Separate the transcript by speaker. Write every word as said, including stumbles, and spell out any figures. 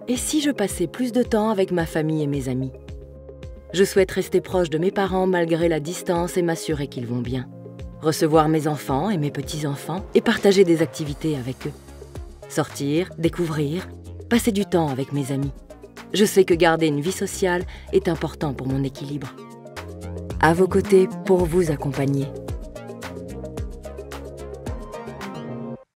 Speaker 1: Et si je passais plus de temps avec ma famille et mes amis? Je souhaite rester proche de mes parents malgré la distance et m'assurer qu'ils vont bien. Recevoir mes enfants et mes petits-enfants et partager des activités avec eux. Sortir, découvrir, passer du temps avec mes amis. Je sais que garder une vie sociale est important pour mon équilibre. À vos côtés pour vous accompagner.